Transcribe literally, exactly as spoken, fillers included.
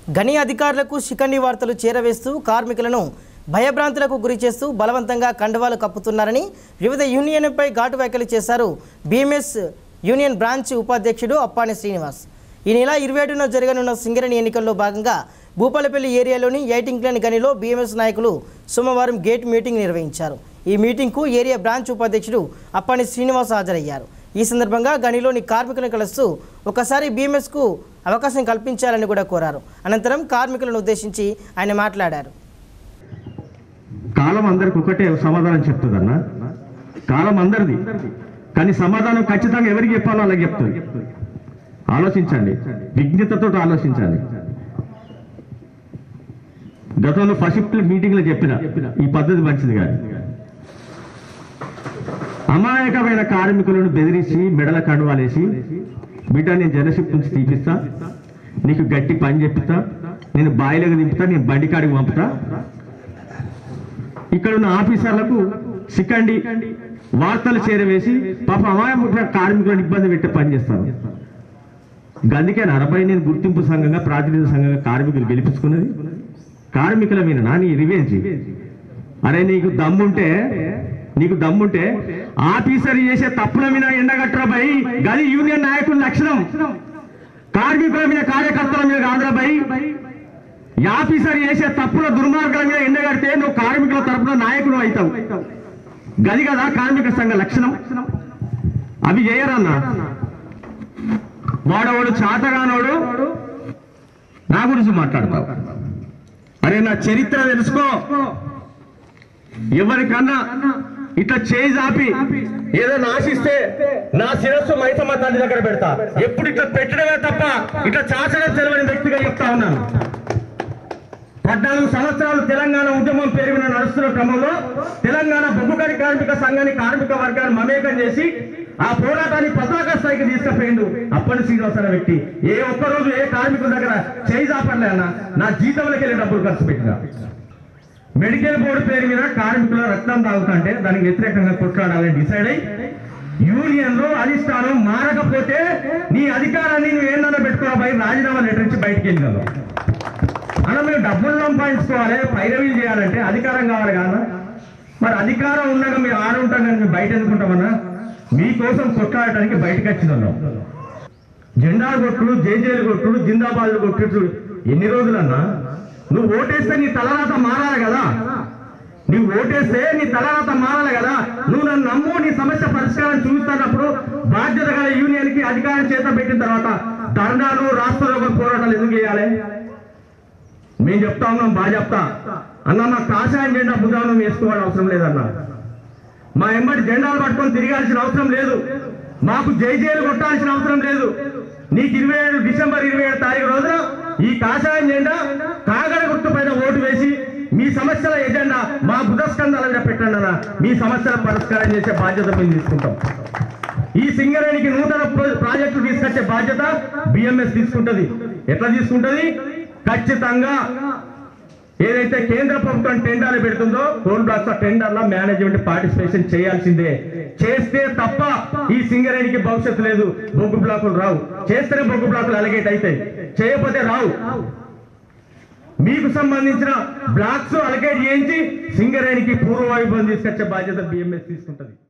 గని అధికారులకు శిఖండి వార్తలు చేరవేస్తూ కార్మికులను భయభ్రాంతులకు గురి చేస్తూ బలవంతంగా కండువాలు కప్పుతున్నారని వివిధ యూనియన్లపై ఘాటు వ్యాఖ్యలు చేశారు బీఎంఎస్ యూనియన్ బ్రాంచ్ ఉపాధ్యక్షుడు అప్పాని శ్రీనివాస్. ఈ నెల ఇరవై ఏడున జరగనున్న సింగరేణి ఎన్నికల్లో భాగంగా భూపాలపల్లి ఏరియాలోని ఎయిటింగ్లేని గనిలో బీఎంఎస్ నాయకులు సోమవారం గేట్ మీటింగ్ నిర్వహించారు. ఈ మీటింగ్కు ఏరియా బ్రాంచ్ ఉపాధ్యక్షుడు అప్పాని శ్రీనివాస్ హాజరయ్యారు. ఈ సందర్భంగా గనిలోని కార్మికులను కలుస్తూ ఒకసారి బీఎంఎస్కు అవకాశం కల్పించాలని కూడా కోరారు. అనంతరం కార్మికులను ఉద్దేశించి ఆయన మాట్లాడారు. కాలం అందరికి ఒకటే సమాధానం చెప్తుందన్న, కాలం అందరిది, కానీ సమాధానం ఖచ్చితంగా ఎవరికి చెప్పాలో అలాగే చెప్తుంది. ఆలోచించండి, విజ్ఞతతో ఆలోచించాలి. గతంలో ఫస్ట్ మీటింగ్లో చెప్పిన ఈ పద్ధతి మంచిది కాదు. అమాయకమైన కార్మికులను బెదిరించి మెడల కండువాలేసి, బిడ్డ నేను జనషిప్ నుంచి తీపిస్తా, నీకు గట్టి పని చెప్తా, నేను బాయిలకు దింపుతా, నేను బండి కాడికి పంపుతా, ఇక్కడ ఉన్న ఆఫీసర్లకు సికండి వార్తలు చేరవేసి పాప అమాయకమైన కార్మికులను ఇబ్బంది పెట్టే పని చేస్తాను. అందుకే అరవై నేను గుర్తింపు సంఘంగా ప్రాతినిధ్య సంఘంగా కార్మికులు గెలిపించుకున్నది. కార్మికుల మీద నా నీ రివెంజ్. అరే నీకు దమ్ముంటే నీకు దమ్ముంటే ఆఫీసర్ చేసే తప్పుల మీద ఎండగట్టరా భయ్. గది యూనియన్ నాయకుల లక్షణం. కార్మికుల మీద కార్యకర్తల మీద కాదురా భయ్. ఆఫీసర్ చేసే తప్పుల దుర్మార్గాల మీద ఎండగడితే నువ్వు కార్మికుల తరపున నాయకుడు అవుతావు. గది కదా కార్మిక సంఘ లక్షణం. అవి చేయరన్నా. వాడవాడు చాతగానోడు నా గురించి మాట్లాడతావు. అరే నా చరిత్ర తెలుసుకో. ఎవరికన్నా ఇట్లా చేయి చాపి ఏదైనా ఆశిస్తే నా శిరస్సు మైసమ్మ తల్లి దగ్గర పెడతా. ఎప్పుడు ఇట్లా పెట్టడమే తప్ప ఇట్లా చాచడం తెలియని వ్యక్తిగా చెప్తా ఉన్నాను. పద్నాలుగు సంవత్సరాలు తెలంగాణ ఉద్యమం పేరు మీద నడుస్తున్న క్రమంలో తెలంగాణ బొగ్గుగని కార్మిక సంఘాన్ని కార్మిక వర్గాన్ని మమేకం చేసి ఆ పోరాటాన్ని పతాక స్థాయికి తీసుకుపోయిండు అప్పని శ్రీనివాస్ అనే వ్యక్తి. ఏ ఒక్కరోజు ఏ కార్మికుల దగ్గర చేయి చాపడలే అన్న. నా జీతంలోకి వెళ్ళి డబ్బులు ఖర్చు పెట్టిన. మెడికల్ బోర్డు పేరు మీద కార్మికుల రక్తం తాగుతుంటే దానికి వ్యతిరేకంగా కొట్లాడాలని డిసైడ్ అయ్యి యూనియన్ లో అధిష్టానం మారకపోతే నీ అధికారాన్ని నువ్వు ఏందన్నా పెట్టుకోవాలి బయట రాజీనామా లెటర్ ఇచ్చి బయటికి వెళ్ళినావు అన్న. మేము డబ్బులు సంపాదించుకోవాలి, పైరవీలు చేయాలంటే అధికారం కావాలి కదా. మరి అధికారం ఉన్నాక మేము ఆడుంటాం కానీ మేము బయట ఎందుకుంటామన్నా. మీకోసం కొట్లాడటానికి బయటకు వచ్చినాం. జెండా కొట్టుడు, జేజేలు కొట్టుడు, జిందాబాదులు కొట్టుడు ఎన్ని రోజులన్నా. నువ్వు ఓటేస్తే నీ తలరాత మారాలి కదా. నువ్వు ఓటేస్తే నీ తలరాత మారాలి కదా. నువ్వు నన్ను నమ్ము, నీ సమస్య పరిష్కారం చూస్తున్నప్పుడు బాధ్యత గల యూనియన్ కి అధికారం చేత పెట్టిన తర్వాత ధర్నాలు, రాష్ట్ర పోరాటాలు ఎందుకు చేయాలి? మేము చెప్తా ఉన్నాం, బాగా చెప్తా అన్న. మా కాషాయం జెండా భుజానం వేసుకోవాల్సిన అవసరం లేదన్నా. మా ఎంబడి జెండాలు పట్టుకొని తిరగాల్సిన అవసరం లేదు. మాకు జై జైలు కొట్టాల్సిన అవసరం లేదు. నీకు ఇరవై ఏడు డిసెంబర్ ఇరవై ఏడు తారీఖు రోజున ఈ కాషాయం జెండా కాగడ గుర్తు పైన ఓటు వేసి మీ సమస్యల ఎజెండా మా బుధస్కంధాల పెట్టండి అన్న. మీ సమస్యల పరిష్కారం చేసే బాధ్యత మేము తీసుకుంటాం. ఈ సింగరేణికి నూతన ప్రాజెక్టు తీసుకొచ్చే బాధ్యత బిఎంఎస్ తీసుకుంటది. ఎట్లా తీసుకుంటది? ఖచ్చితంగా ఏదైతే కేంద్ర ప్రభుత్వం టెండర్లు పెడుతుందో కోల్ బ్లాక్స్ టెండర్ల మేనేజ్మెంట్ పార్టిసిపేషన్ చేయాల్సిందే. చేస్తే తప్ప ఈ సింగరేణికి భవిష్యత్తు లేదు. బొగ్గు బ్లాకులు రావు. చేస్తేనే బొగ్గు బ్లాకులు అలగేట్ అవుతాయి, చేయకపోతే రావు. మీకు సంబంధించిన బ్లాక్స్ అలకేట్ చేయించి సింగరేణికి పూర్వ వైభవం తీసుకొచ్చే బాధ్యత బిఎంఎస్ తీసుకుంటది.